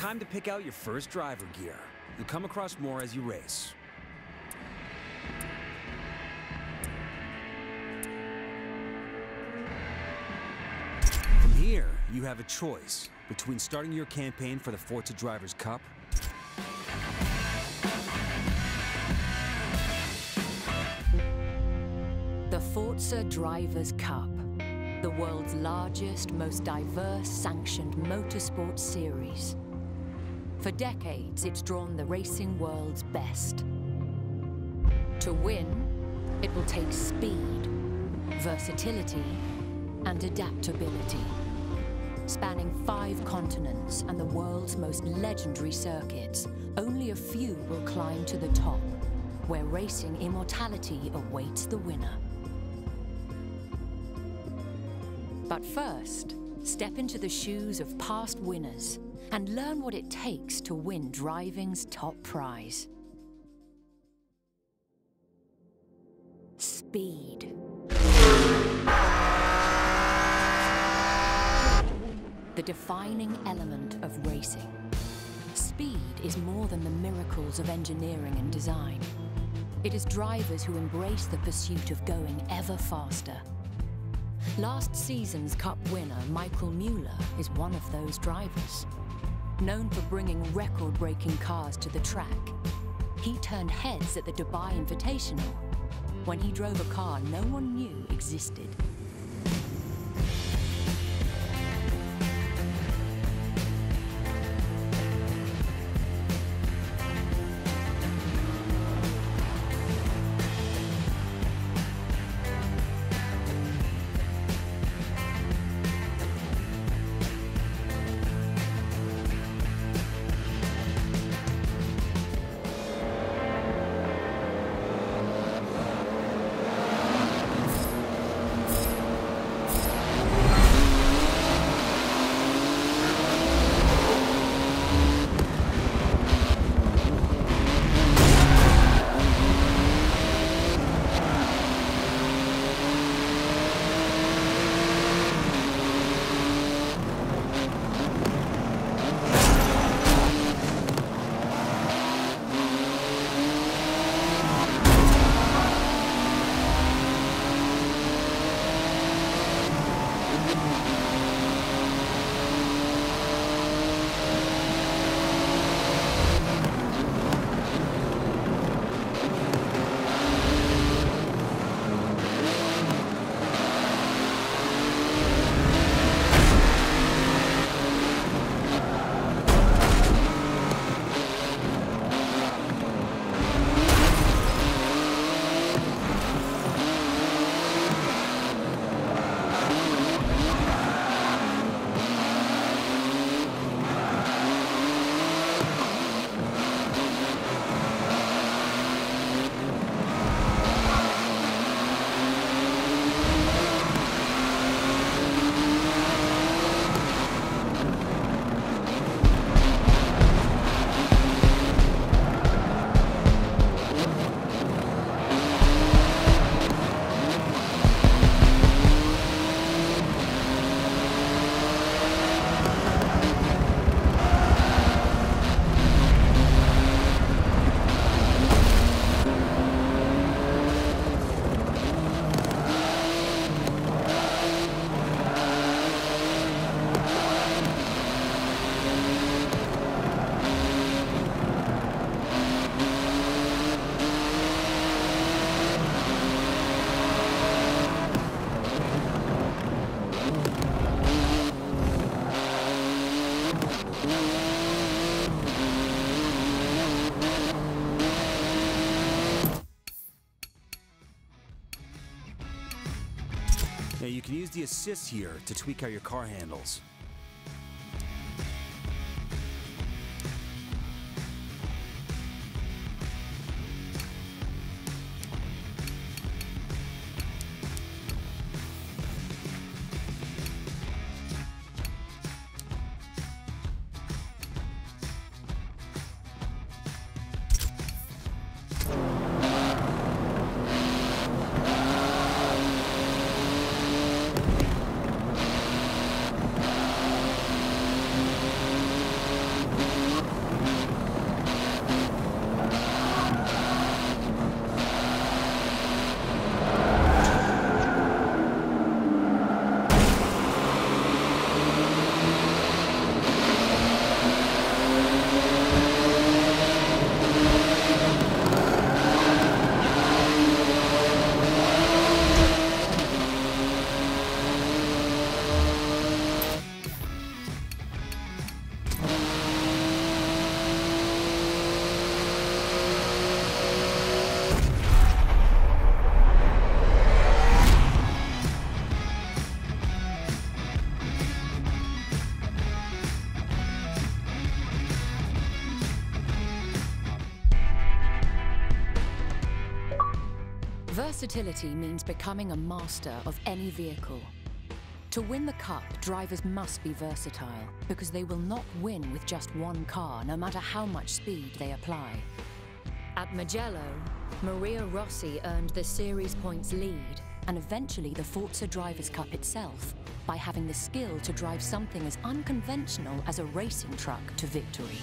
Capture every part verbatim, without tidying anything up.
time to pick out your first driver gear. You'll come across more as you race. From here, you have a choice between starting your campaign for the Forza Drivers' Cup the Forza Drivers' Cup, the world's largest, most diverse sanctioned motorsport series. For decades, it's drawn the racing world's best. To win, it will take speed, versatility, and adaptability. Spanning five continents and the world's most legendary circuits, only a few will climb to the top, where racing immortality awaits the winner. But first, step into the shoes of past winners and learn what it takes to win driving's top prize. Speed. The defining element of racing. Speed is more than the miracles of engineering and design. It is drivers who embrace the pursuit of going ever faster. Last season's Cup winner, Michael Mueller, is one of those drivers. Known for bringing record-breaking cars to the track, he turned heads at the Dubai Invitational when he drove a car no one knew existed. Now you can use the assist here to tweak how your car handles. Versatility means becoming a master of any vehicle. To win the Cup, drivers must be versatile, because they will not win with just one car, no matter how much speed they apply. At Mugello, Maria Rossi earned the series points lead, and eventually the Forza Drivers' Cup itself, by having the skill to drive something as unconventional as a racing truck to victory.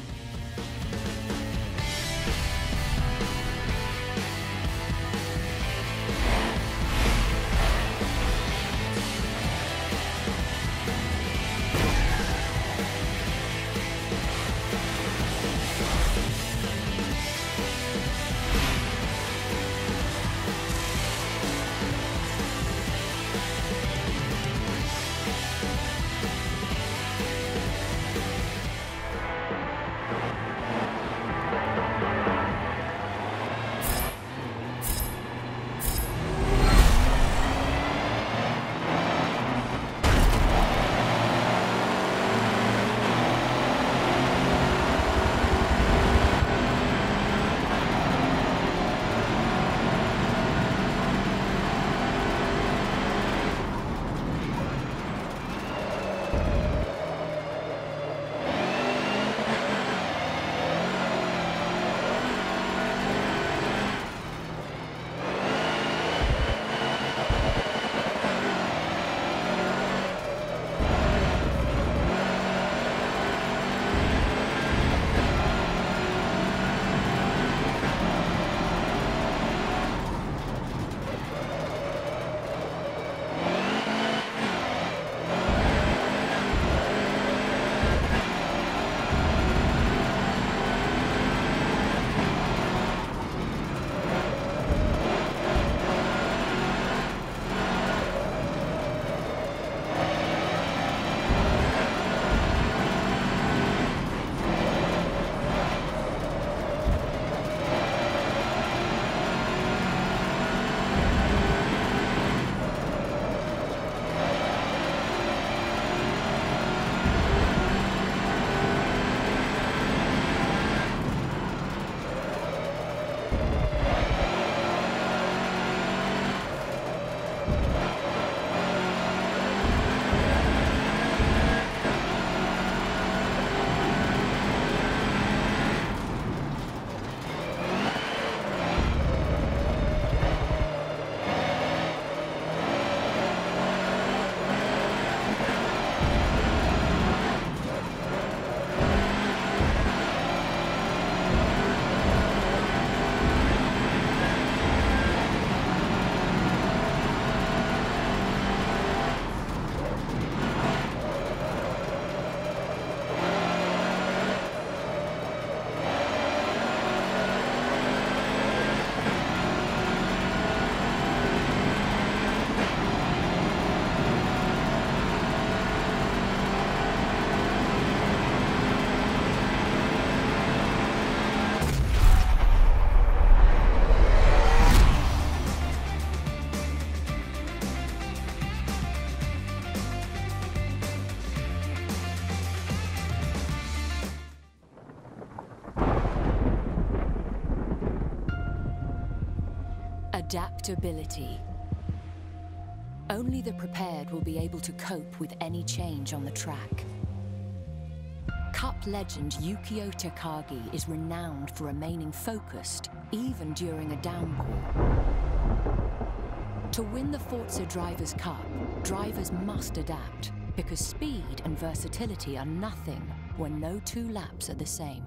Adaptability. Only the prepared will be able to cope with any change on the track. Cup legend Yukio Takagi is renowned for remaining focused, even during a downpour. To win the Forza Drivers' Cup, drivers must adapt, because speed and versatility are nothing when no two laps are the same.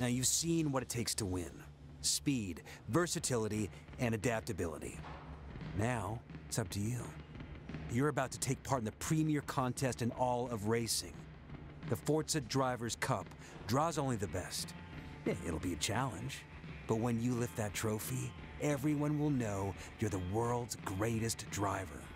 Now, you've seen what it takes to win. Speed, versatility, and adaptability. Now, it's up to you. You're about to take part in the premier contest in all of racing. The Forza Drivers' Cup draws only the best. Yeah, it'll be a challenge, but when you lift that trophy, everyone will know you're the world's greatest driver.